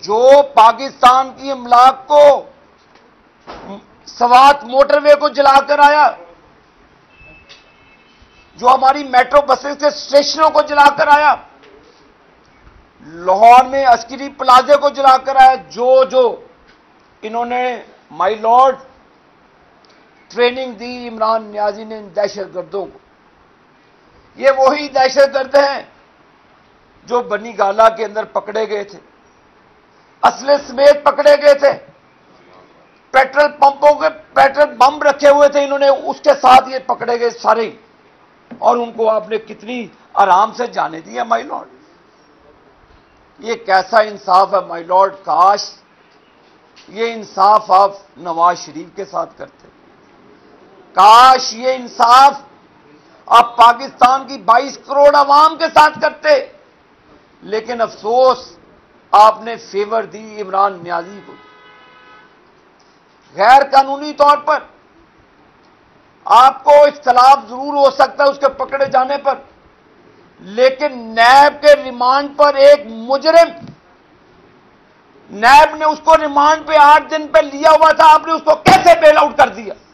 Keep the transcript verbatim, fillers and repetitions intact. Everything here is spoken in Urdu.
جو پاکستان کی املاک کو سوات موٹر وے کو جلا کر آیا، جو ہماری میٹرو بسیں کے اسٹیشنوں کو جلا کر آیا، لاہور میں عسکری پلازے کو جلا کر آیا، جو جو انہوں نے مائی لارڈ ٹریننگ دی عمران نیازی نے ان دہشت گردوں کو، یہ وہی دہشت گرد ہیں جو بنی گالا کے اندر پکڑے گئے تھے، اسلحے سمیت پکڑے گئے تھے، پیٹرول پمپوں کے پیٹرول بم رکھے ہوئے تھے انہوں نے، اس کے ساتھ یہ پکڑے گئے سارے، اور ان کو آپ نے کتنی آرام سے جانے دیا مائی لارڈ۔ یہ کیسا انصاف ہے مائی لارڈ، کاش یہ انصاف آپ نواز شریف کے ساتھ کرتے، کاش یہ انصاف آپ پاکستان کی بائیس کروڑ عوام کے ساتھ کرتے، لیکن افسوس آپ نے فیور دی عمران نیازی کو۔ غیر قانونی طور پر آپ کو اختلاف ضرور ہو سکتا ہے اس کے پکڑے جانے پر، لیکن نیب کے ریمانڈ پر ایک مجرم، نیب نے اس کو ریمانڈ پہ آٹھ دن پہ لیا ہوا تھا، آپ نے اس کو کیسے بیل آؤٹ کر دیا؟